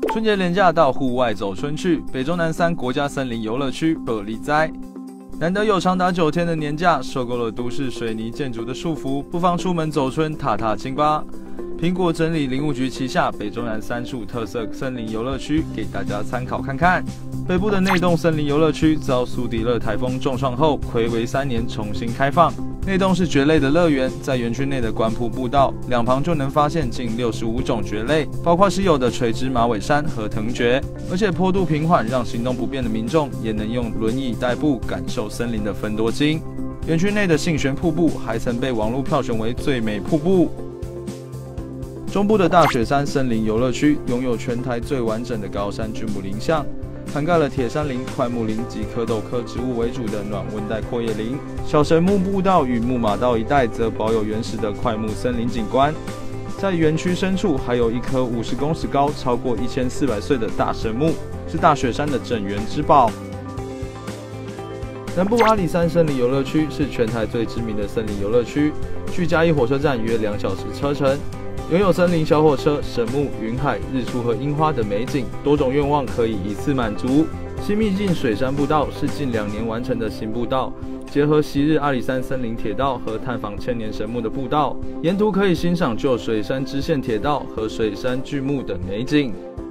春节连假到户外走春去，北中南3国家森林游乐区不利哉。难得有长达9天的年假，受够了都市水泥建筑的束缚，不妨出门走春踏踏青吧。苹果整理林务局旗下北中南3处特色森林游乐区，给大家参考看看。北部的内洞森林游乐区遭苏迪勒台风重创后，睽违3年重新开放。内洞是蕨类的乐园，在园区内的观瀑步道两旁就能发现近65种蕨类，包括稀有的垂枝马尾杉和藤蕨。而且坡度平缓，让行动不便的民众也能用轮椅代步，感受森林的芬多精。园区内的信玄瀑布还曾被网络票选为最美瀑布。中部的大雪山森林游乐区拥有全台最完整的高山巨木林相，涵盖了铁杉林、块木林及蝌蚪科植物为主的暖温带阔叶林。小神木步道与木马道一带则保有原始的块木森林景观。在园区深处还有一棵50公尺高、超过1400岁的大神木，是大雪山的镇园之宝。南部阿里山森林游乐区是全台最知名的森林游乐区，距嘉义火车站约2小时车程。拥有森林小火车、神木、云海、日出和樱花等美景，多种愿望可以一次满足。新秘境水山步道是近2年完成的新步道，结合昔日阿里山森林铁道和探访千年神木的步道，沿途可以欣赏旧水山支线铁道和水山巨木等美景。